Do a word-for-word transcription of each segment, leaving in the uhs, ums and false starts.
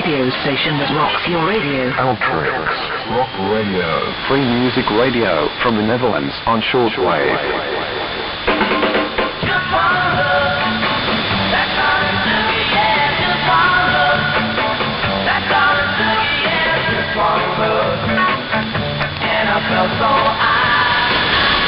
radio station that rocks your radio. Ultrix Rock Radio. Free music radio from the Netherlands on shortwave. So I,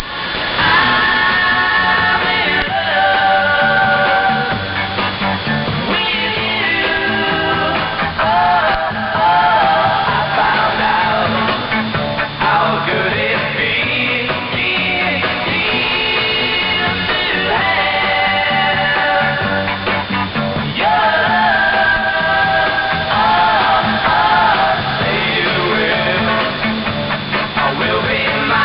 I'm in love with you. Oh, oh, I found out how good it feels, feels, feels to have your love. Oh, oh, say you will. I will be.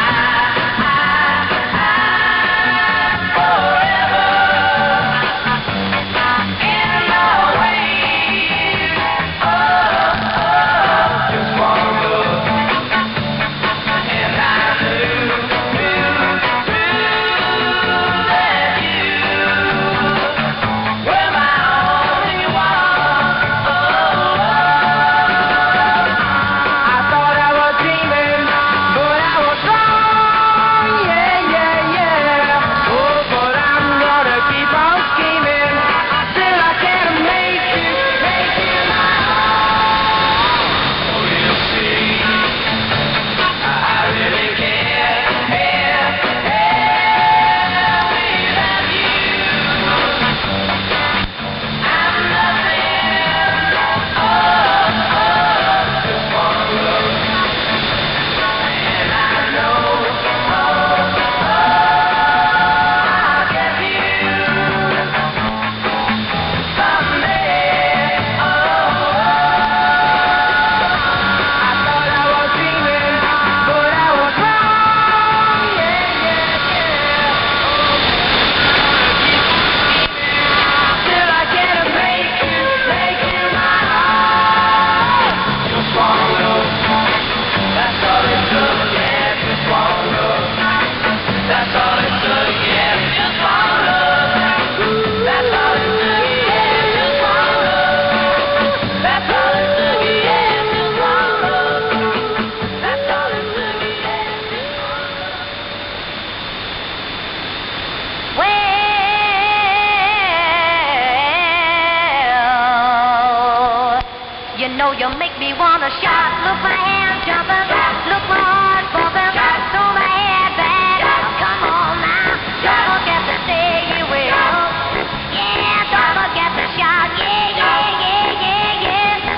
You make me wanna shout, look my hands jumping, look my heart bumping, throw my head back, oh, come on now, don't forget to say you will, yeah, don't forget to shout, yeah, yeah, yeah, yeah, yeah,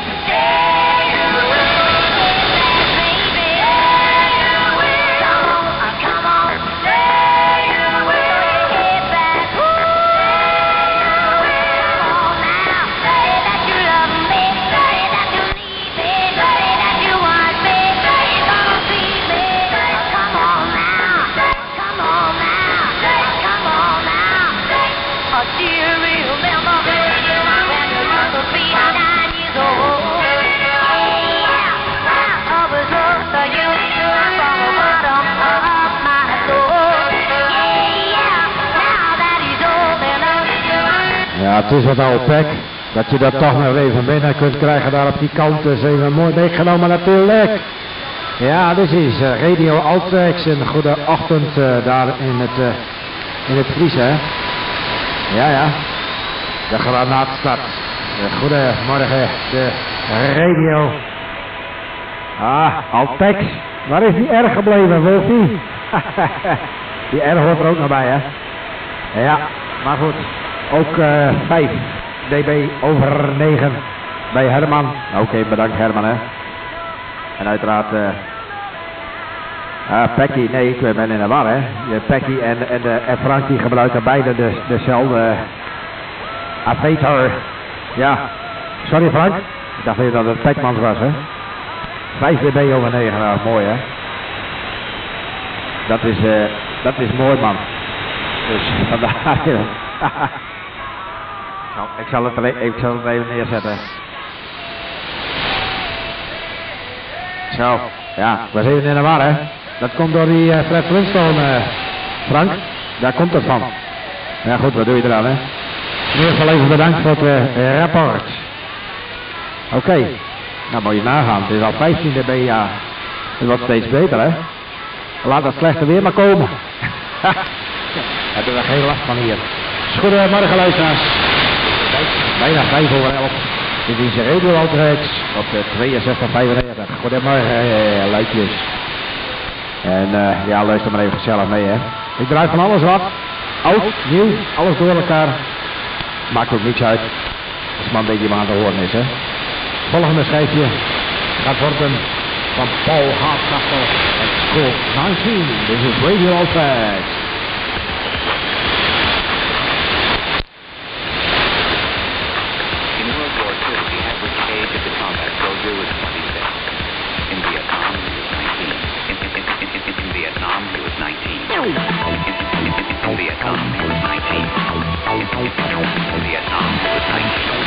say you will, baby, say you will, come on, come on, say you will, get back, say you will, come on now, say that you love me, say that you Ja, het is wat oude pek dat je dat toch nog even binnen kunt krijgen daar op die kant. Dus even mooi meegenomen natuurlijk. Ja, dit is uh, Radio Ultrix. Een goede ochtend uh, daar in het, uh, in het Fries, hè. Ja, ja. De granaatstad. Uh, goedemorgen, de radio. Ah, Ultrix. Waar is die R gebleven, Wolfie? Die R hoort er ook nog bij, hè. Ja, maar goed. Ook uh, vijf dB over negen bij Herman. Oké, okay, bedankt Herman, hè. En uiteraard uh, uh, Pekkie, nee ik ben in de war, hè. Pekkie en, en, de, en Frank die gebruiken beide de, dezelfde uh, Avetor. Ja, sorry Frank, ik dacht weer dat het Pekmans was, hè. vijf dB over negen, nou mooi hè. Dat is, uh, dat is mooi man. Dus vandaar. Ik zal, het er, ik zal het even neerzetten. Zo, ja, we zijn even in de war, hè. Dat komt door die uh, Fred Flintstone, uh, Frank. Daar komt het van. Ja goed, wat doe je eraan, hè. In ieder geval even bedankt voor het uh, rapport. Oké. Okay. Nou moet je nagaan, het is al vijftiende B J. Het wordt steeds beter, hè? Laat het slechte weer maar komen. Hebben we geen last van hier. Goedemorgen luisteraars. Bijna vijf over elf. Dit is de Radio Altrex op de tweeënzestig vijfennegentig. Goedemorgen, eh, luidjes. En uh, ja, luister maar even gezellig mee, hè. Ik draai van alles wat. Oud, nieuw, alles door elkaar. Maakt ook niks uit. Als maar een beetje maar aan te horen is, hè. Volgende schijfje gaat worden van Paul Hardcastle en School negentien. Dit is Radio Altrex. In World War Two, the average age of the combat soldier was twenty-six. In Vietnam, he was nineteen. In, in, in, in, in, in Vietnam, he was nineteen. In, in, in, in Vietnam, he was nineteen. In, in, in Vietnam, he was nineteen.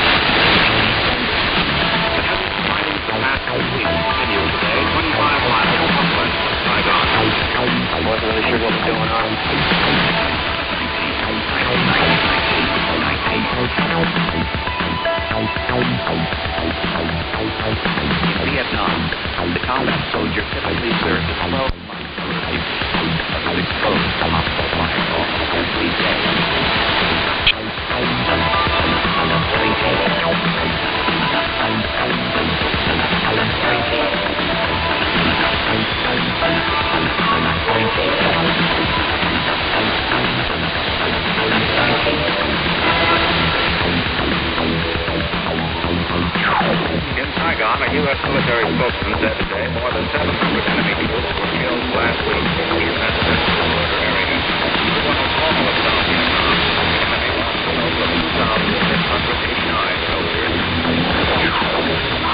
But as the fighting for the past two weeks continues today, twenty-five miles from west of Saigon. I wasn't really sure what was going on. In Vietnam, the combat soldier typically serves as twelve months but was exposed to hostile fire almost every day. In Saigon, a U S military spokesman said today more than seven hundred enemy troops were killed last week in that central border area. Even when it's all of South Vietnam, the enemy lost a total of two thousand six hundred eighty-nine soldiers.